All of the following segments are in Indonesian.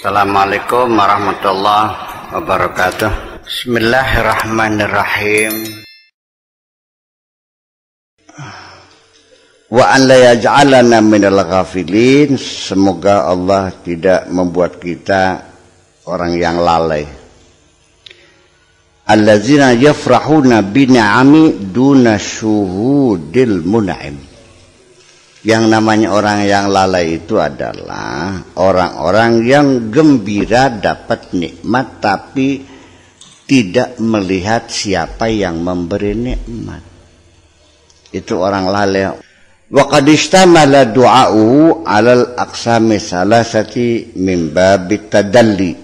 Assalamualaikum warahmatullahi wabarakatuh. Bismillahirrahmanirrahim. Wa an la yaj'alana minal ghafilin. Semoga Allah tidak membuat kita orang yang lalai. Allazina yafrahuna bin'ami duna syuhudil mun'im. Yang namanya orang yang lalai itu adalah orang-orang yang gembira dapat nikmat tapi tidak melihat siapa yang memberi nikmat. Itu orang lalai. Wa qad istamala du'a'uhu 'alal aqsami salasati min babit tadalli.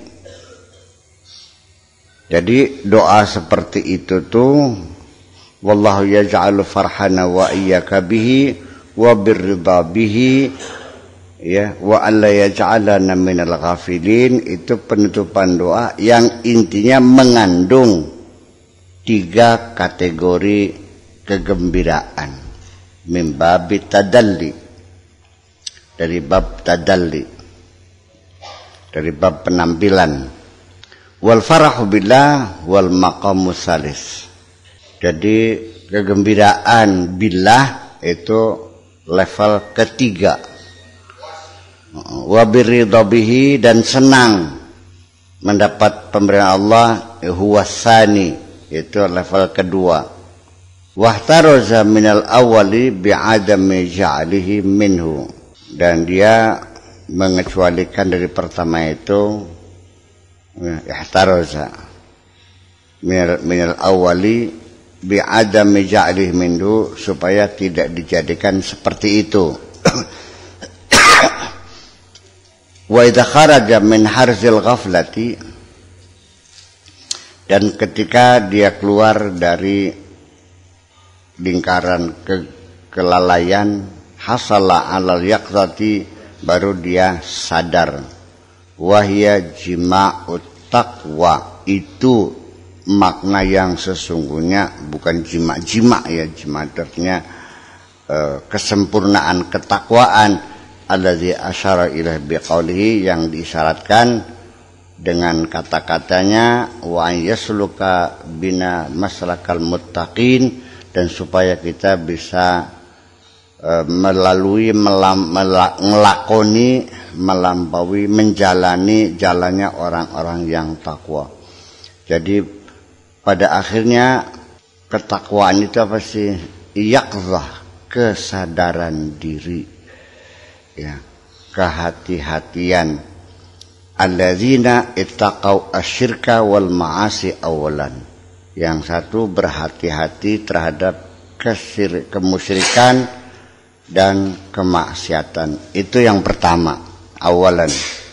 Jadi doa seperti itu tuh wallahu yaj'alu farhana wa iyyaka bihi wa birridha bihi ya wa alla yaj'alana minal ghafilin. Itu penutupan doa yang intinya mengandung 3 kategori kegembiraan min babit tadalli, dari bab tadalli, dari bab penampilan. Wal farahu billah wal maqamus salis. Jadi kegembiraan billah itu level ketiga. Wa biridha bihi, dan senang mendapat pemberian Allah, huwasani, itu level kedua. Wahtaraza minal awali bi'adami ja'alihi minhu, dan dia mengecualikan dari pertama itu, ihtaraza minal awali bi'adami ja'lih minhu, supaya tidak dijadikan seperti itu. Wa idza kharaja min harzil ghaflati, dan ketika dia keluar dari lingkaran kelalaian, hasala alal yaqzati, baru dia sadar. Wahya jima'ut taqwa, itu makna yang sesungguhnya, bukan jima'-jima' ya, jima' kesempurnaan ketakwaan. Alladzi asyara ilaihi biqaulihi, yang diisyaratkan dengan kata-katanya wa yasluka bina maslakal muttaqin, dan supaya kita bisa melalui melakoni, melampaui, menjalani jalannya orang-orang yang takwa. Jadi pada akhirnya ketakwaan itu apa sih? Yaqzah, kesadaran diri, ya, kehati-hatian. Alladzina ittaqau asyirka wal ma'asi awalan. Yang satu berhati-hati terhadap kemusyrikan dan kemaksiatan. Itu yang pertama, awalan.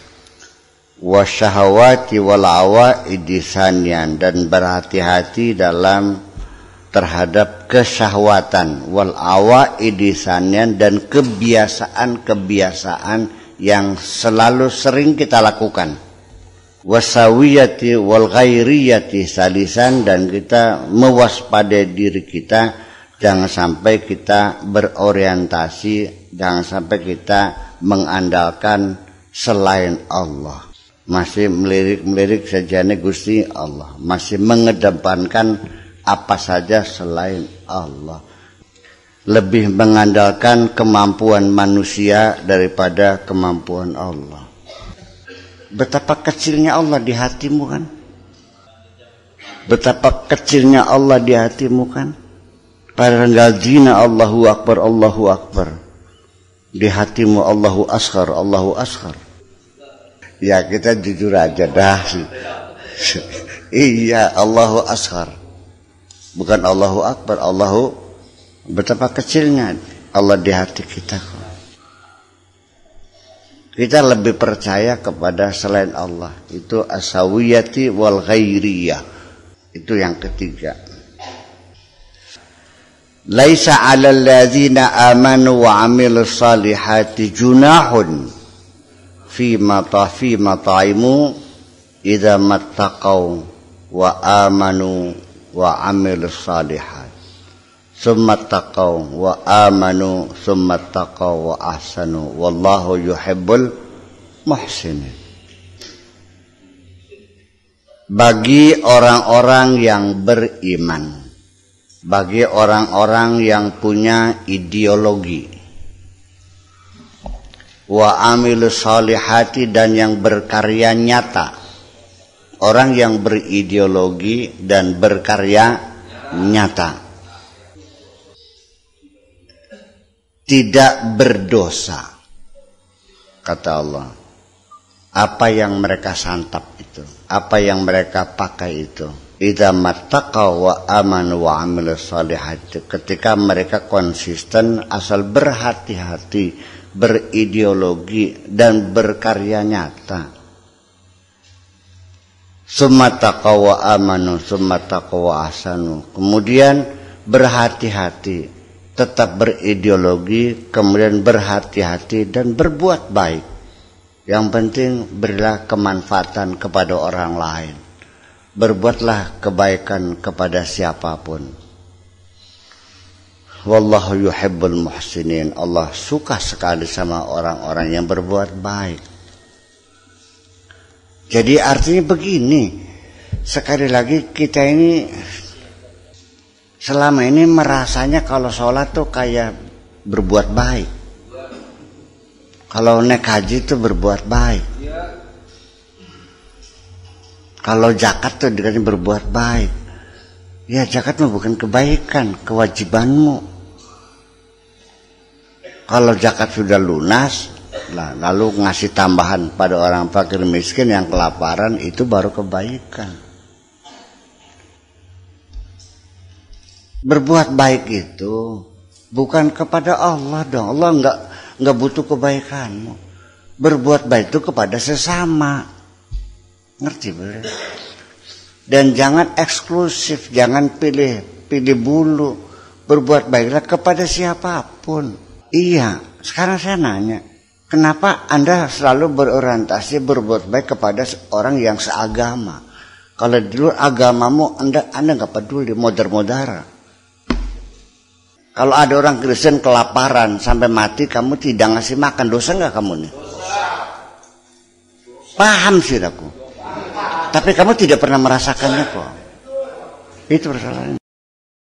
Wasyahawati wal awaidi sanian, dan berhati-hati dalam terhadap kesyahwatan, wal awaidi sanian, dan kebiasaan-kebiasaan yang selalu sering kita lakukan. Wasawiyati wal ghairiyati salisan, dan kita mewaspadai diri kita, jangan sampai kita berorientasi, jangan sampai kita mengandalkan selain Allah. Masih melirik sajane Gusti Allah, masih mengedepankan apa saja selain Allah, lebih mengandalkan kemampuan manusia daripada kemampuan Allah. Betapa kecilnya Allah di hatimu kan? Betapa kecilnya Allah di hatimu kan? Padahal zina Allahu Akbar, Allahu Akbar, di hatimu Allahu Ashar, Allahu Ashar. Ya kita jujur aja dah. Iya, Allahu Ashar, bukan Allahu Akbar. Allahu, betapa kecilnya Allah di hati kita. Kita lebih percaya kepada selain Allah. Itu asawiyati wal ghairiyah. Itu yang ketiga. Laisa 'alal ladzina amanu wa 'amilus salihati junahun fi mataimu idza mattaqau wa amanu wa 'amilus salihat. summa taqaw wa amanu summa taqaw wa ahsanu wallahu yuhibbul muhsinin. bagi orang-orang yang beriman, bagi orang-orang yang punya ideologi, wa amilus solihati, dan yang berkarya nyata. Orang yang berideologi dan berkarya nyata tidak berdosa, kata Allah. Apa yang mereka santap itu, apa yang mereka pakai itu, idza mattaqaw wa amanu wa amilus solihati, ketika mereka konsisten asal berhati-hati, berideologi dan berkarya nyata. Summa taqaw wa amanu summa taqaw wa ahsanu, kemudian berhati-hati, tetap berideologi, kemudian berhati-hati dan berbuat baik. Yang penting berilah kemanfaatan kepada orang lain. Berbuatlah kebaikan kepada siapapun. Wallahu yuhibbul muhsinin. Allah suka sekali sama orang-orang yang berbuat baik. Jadi artinya begini, sekali lagi kita ini selama ini merasanya kalau sholat tuh kayak berbuat baik. Kalau naik haji itu berbuat baik. Kalau zakat tuh dikasih berbuat baik. Ya zakat mah bukan kebaikan, kewajibanmu. Kalau zakat sudah lunas, lalu ngasih tambahan pada orang fakir miskin yang kelaparan, itu baru kebaikan. Berbuat baik itu bukan kepada Allah dong. Allah enggak butuh kebaikanmu. Berbuat baik itu kepada sesama. Ngerti boleh? Dan jangan eksklusif, jangan pilih bulu. Berbuat baiklah kepada siapapun. Iya, sekarang saya nanya, kenapa Anda selalu berorientasi berbuat baik kepada orang yang seagama? Kalau dulu agamamu Anda enggak peduli, modar-modara. Kalau ada orang Kristen kelaparan sampai mati, kamu tidak ngasih makan, dosa nggak kamu nih? Paham sih aku. Tapi kamu tidak pernah merasakannya kok. Itu persoalannya.